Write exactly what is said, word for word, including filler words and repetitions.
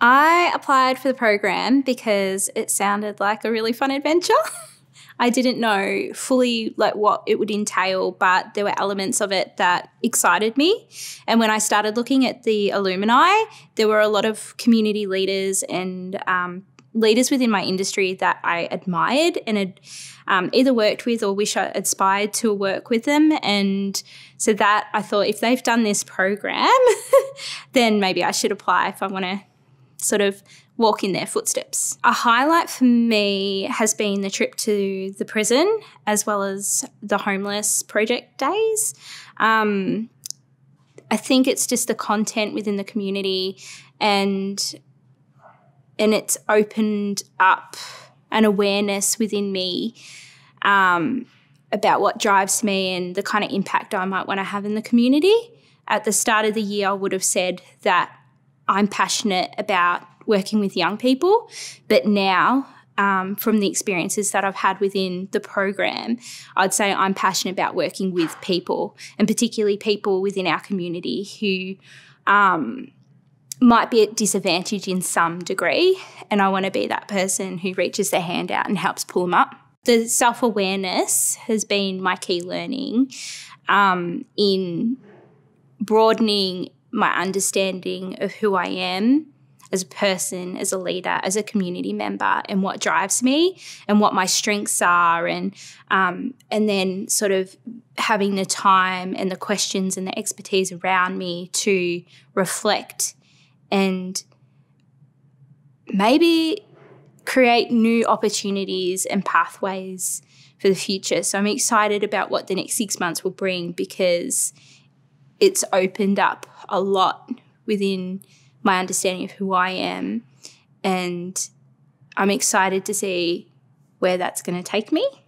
I applied for the program because it sounded like a really fun adventure. I didn't know fully like what it would entail, but there were elements of it that excited me. And when I started looking at the alumni, there were a lot of community leaders and um, leaders within my industry that I admired and had um, either worked with or wish I aspired to work with them. And so that I thought if they've done this program, then maybe I should apply if I want to sort of walk in their footsteps. A highlight for me has been the trip to the prison as well as the homeless project days. Um, I think it's just the content within the community and, and it's opened up an awareness within me um, about what drives me and the kind of impact I might want to have in the community. At the start of the year, I would have said that I'm passionate about working with young people, but now um, from the experiences that I've had within the program, I'd say I'm passionate about working with people and particularly people within our community who um, might be at disadvantage in some degree, and I want to be that person who reaches their hand out and helps pull them up. The self-awareness has been my key learning um, in broadening my understanding of who I am as a person, as a leader, as a community member, and what drives me and what my strengths are, and um, and then sort of having the time and the questions and the expertise around me to reflect and maybe create new opportunities and pathways for the future. So I'm excited about what the next six months will bring because it's opened up a lot within my understanding of who I am, and I'm excited to see where that's going to take me.